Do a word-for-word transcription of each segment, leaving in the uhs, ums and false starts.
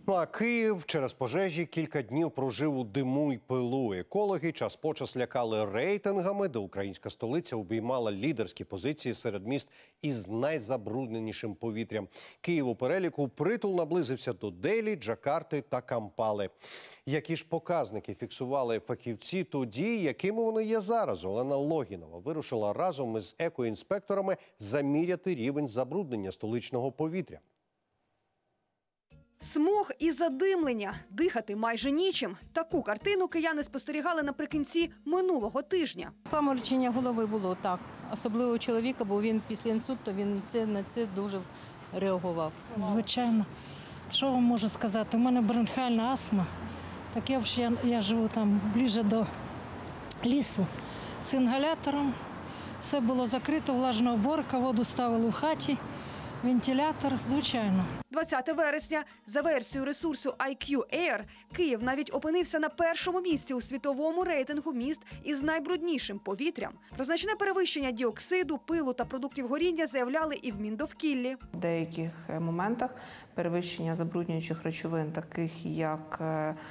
Ну а Київ через пожежі кілька днів прожив у диму й пилу. Екологи час по час лякали рейтингами, де українська столиця обіймала лідерські позиції серед міст із найзабрудненішим повітрям. Київ у переліку притул наблизився до Делі, Джакарти та Кампали. Які ж показники фіксували фахівці тоді, якими вони є зараз? Олена Логінова вирушила разом із екоінспекторами заміряти рівень забруднення столичного повітря. Смог і задимлення. Дихати майже нічим. Таку картину кияни спостерігали наприкінці минулого тижня. Паморочення голови було так. Особливо у чоловіка, бо він після інсульту він це, на це дуже реагував. Звичайно. Що вам можу сказати? У мене бронхіальна астма. Так я, я, я живу там ближче до лісу з інгалятором. Все було закрито, влажна уборка, воду ставили в хаті. Вентилятор, звичайно. двадцятого вересня, за версією ресурсу ай к'ю Air, Київ навіть опинився на першому місці у світовому рейтингу міст із найбруднішим повітрям. Про значне перевищення діоксиду, пилу та продуктів горіння заявляли і в Міндовкіллі. В деяких моментах перевищення забруднюючих речовин, таких як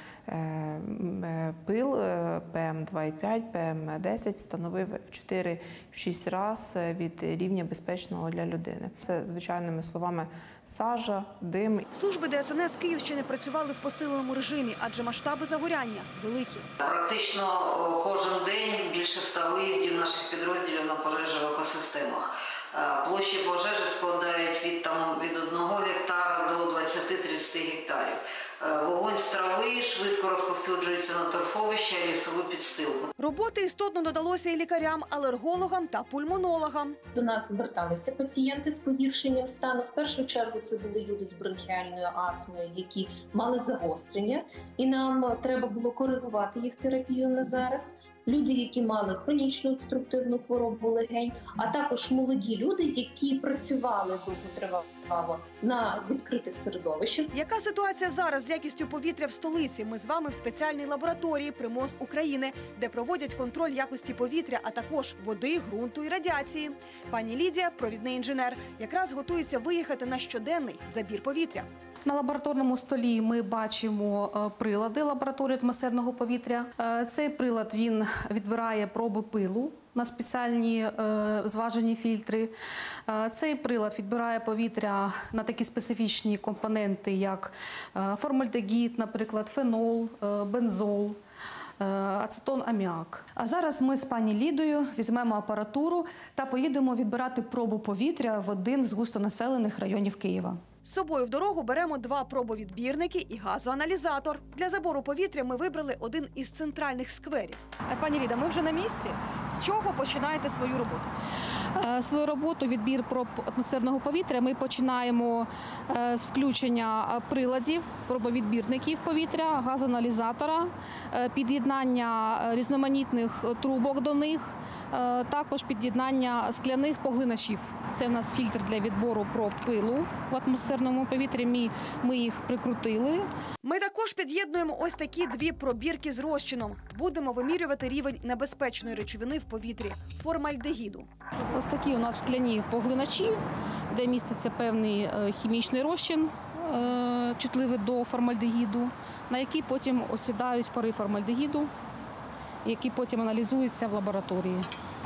пил, пе ем два і п'ять, пе ем десять, становив в чотири-шість разів від рівня безпечного для людини. Це, звичайними словами, сажа, дим. Служби Де ес ен ес Київщини працювали в посиленому режимі, адже масштаби загоряння великі. Практично кожен день більше ста виїздів наших підрозділів на пожежі в екосистемах. Площі пожежі складають від, там, від одного гектара до двадцяти-тридцяти гектарів. Вогонь з трави швидко розповсюджується на торфовища, лісову підстилку. Роботи істотно додалося і лікарям, алергологам та пульмонологам. До нас зверталися пацієнти з погіршенням стану. В першу чергу це були люди з бронхіальною астмою, які мали загострення, і нам треба було коригувати їх терапію на зараз. Люди, які мали хронічну обструктивну хворобу легень, а також молоді люди, які працювали довготривало на відкритих середовищах. Яка ситуація зараз з якістю повітря в столиці? Ми з вами в спеціальній лабораторії при МОЗ України, де проводять контроль якості повітря, а також води, ґрунту і радіації. Пані Лідія, провідний інженер, якраз готується виїхати на щоденний забір повітря. На лабораторному столі ми бачимо прилади лабораторії атмосферного повітря. Цей прилад він відбирає проби пилу на спеціальні зважені фільтри. Цей прилад відбирає повітря на такі специфічні компоненти, як формальдегід, наприклад, фенол, бензол, ацетон, аміак. А зараз ми з пані Лідою візьмемо апаратуру та поїдемо відбирати пробу повітря в один з густонаселених районів Києва. З собою в дорогу беремо два пробовідбірники і газоаналізатор. Для забору повітря ми вибрали один із центральних скверів. Пані Ліда, ми вже на місці. З чого починаєте свою роботу? Свою роботу, відбір проб атмосферного повітря, ми починаємо з включення приладів, пробовідбірників повітря, газоаналізатора, під'єднання різноманітних трубок до них, також під'єднання скляних поглиначів. Це в нас фільтр для відбору проб пилу в атмосферному повітрі, ми, ми їх прикрутили. Ми також під'єднуємо ось такі дві пробірки з розчином. Будемо вимірювати рівень небезпечної речовини в повітрі – формальдегіду. Ось такі у нас скляні поглиначі, де міститься певний хімічний розчин, чутливий до формальдегіду, на який потім осідають пари формальдегіду, які потім аналізуються в лабораторії.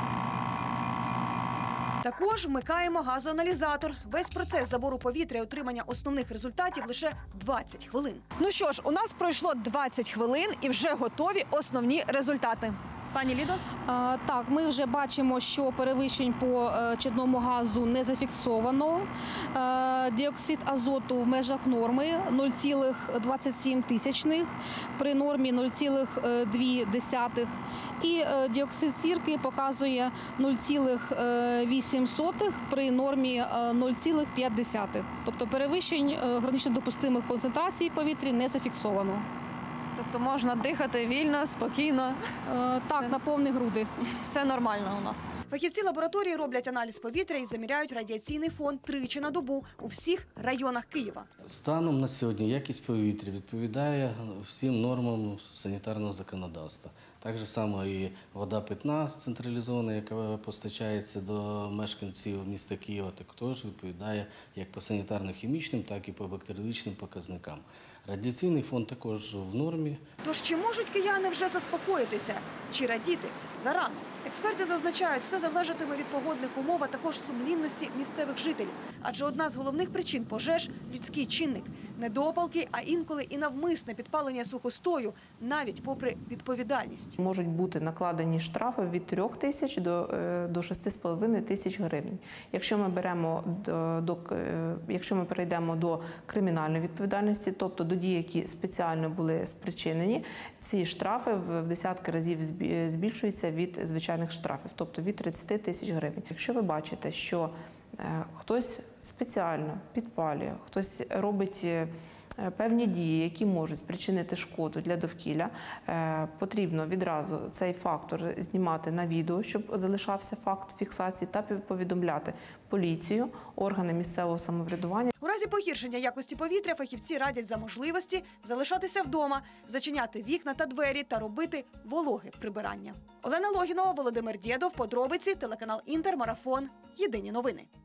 Також вмикаємо газоаналізатор. Весь процес забору повітря і отримання основних результатів лише двадцять хвилин. Ну що ж, у нас пройшло двадцять хвилин і вже готові основні результати. Пані Лідо? А, так, ми вже бачимо, що перевищень по е, чадному газу не зафіксовано. Е, діоксид азоту в межах норми нуль цілих двадцять сім тисячних, при нормі нуль цілих дві десятих. І е, діоксид сірки показує нуль цілих вісім сотих при нормі е, нуль цілих п'ять десятих. Тобто перевищень е, гранично допустимих концентрацій повітря не зафіксовано. Тобто можна дихати вільно, спокійно, Е, Так, на повні груди. все нормально у нас. Фахівці лабораторії роблять аналіз повітря і заміряють радіаційний фон тричі на добу у всіх районах Києва. Станом на сьогодні якість повітря відповідає всім нормам санітарного законодавства. Так же само і вода питна централізована, яка постачається до мешканців міста Києва, також відповідає як по санітарно-хімічним, так і по бактеріологічним показникам. Радіаційний фон також в нормі. Тож чи можуть кияни вже заспокоїтися? Чи радіти зарано? Експерти зазначають, все залежатиме від погодних умов, а також сумлінності місцевих жителів. Адже одна з головних причин пожеж – людський чинник. Недопалки, а інколи і навмисне підпалення сухостою, навіть попри відповідальність. Можуть бути накладені штрафи від трьох тисяч до, е, до шести з половиною тисяч гривень. Якщо ми беремо до, до е, якщо ми перейдемо до кримінальної відповідальності, тобто до дій, які спеціально були спричинені, ці штрафи в десятки разів збі- збільшуються від звичайних штрафів, тобто від тридцяти тисяч гривень. Якщо ви бачите, що е, хтось спеціально підпалює, хтось робить е, певні дії, які можуть спричинити шкоду для довкілля, е, потрібно відразу цей фактор знімати на відео, щоб залишався факт фіксації, та повідомляти поліцію, органи місцевого самоврядування. У разі погіршення якості повітря фахівці радять за можливості залишатися вдома, зачиняти вікна та двері та робити вологе прибирання. Олена Логінова, Володимир Дєдов, подробиці, телеканал Інтер, Марафон. Єдині новини.